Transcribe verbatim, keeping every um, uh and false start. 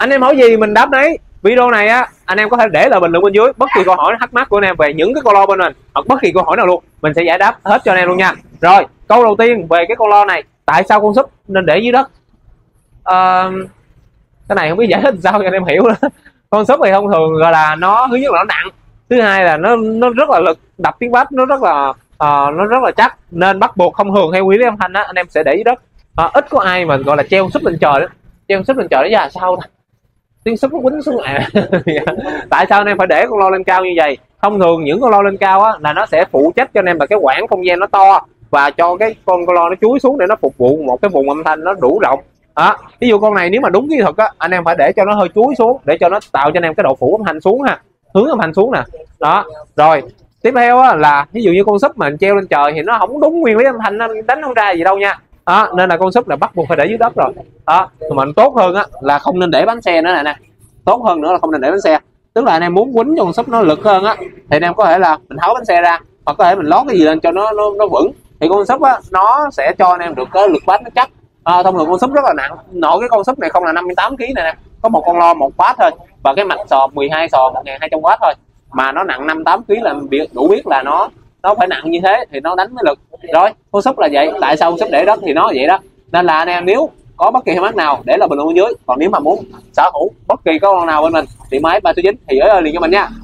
anh em hỏi gì mình đáp đấy. Video này á anh em có thể để lại bình luận bên dưới bất kỳ câu hỏi thắc mắc của anh em về những cái con lo bên mình, hoặc bất kỳ câu hỏi nào luôn mình sẽ giải đáp hết cho anh em luôn nha. Rồi câu đầu tiên về cái con lo này, tại sao con súp nên để dưới đất? À, cái này không biết giải thích sao cho anh em hiểu nữa. Con súp thì thông thường gọi là nó thứ nhất là nó nặng, thứ hai là nó nó rất là lực đập tiếng bass nó rất là uh, nó rất là chắc, nên bắt buộc thông thường theo quy lý âm thanh á anh em sẽ để dưới đất. À, ít có ai mà gọi là treo súp lên trời đó, treo súp lên trời đó ra sao ta? Tiếng súp nó quýnh xuống à. Tại sao anh em phải để con lo lên cao như vậy? Thông thường những con lo lên cao á là nó sẽ phụ trách cho anh em là cái quãng không gian nó to và cho cái con con lo nó chúi xuống để nó phục vụ một cái vùng âm thanh nó đủ rộng. Đó, ví dụ con này nếu mà đúng kỹ thuật á anh em phải để cho nó hơi chúi xuống để cho nó tạo cho anh em cái độ phủ âm thanh xuống ha, hướng âm thanh xuống nè. Đó, rồi tiếp theo á là ví dụ như con súp mà mình treo lên trời thì nó không đúng nguyên lý âm thanh, nó đánh không ra gì đâu nha. Đó, nên là con súp là bắt buộc phải để dưới đất rồi. Đó, mà tốt hơn á là không nên để bánh xe nữa này nè, tốt hơn nữa là không nên để bánh xe. Tức là anh em muốn quýnh cho con súp nó lực hơn á thì anh em có thể là mình tháo bánh xe ra, hoặc có thể mình lót cái gì lên cho nó nó, nó vững, thì con súp á nó sẽ cho anh em được cái lực bass nó chắc. À, thông thường con súp rất là nặng, nội cái con súp này không là năm mươi tám ki lô gam này nè, có một con lo một watt thôi và cái mạch sò mười hai sò một nghìn hai trăm watt thôi mà nó nặng năm mươi tám ki lô gam là biết đủ biết là nó nó phải nặng như thế thì nó đánh mới lực. Rồi con súp là vậy, tại sao con súp để đất thì nó vậy đó. Nên là anh em nếu có bất kỳ thắc mắc nào để là bình luận bên dưới, còn nếu mà muốn sở hữu bất kỳ con nào bên mình thì máy ba số chín thì gửi liền cho mình nha.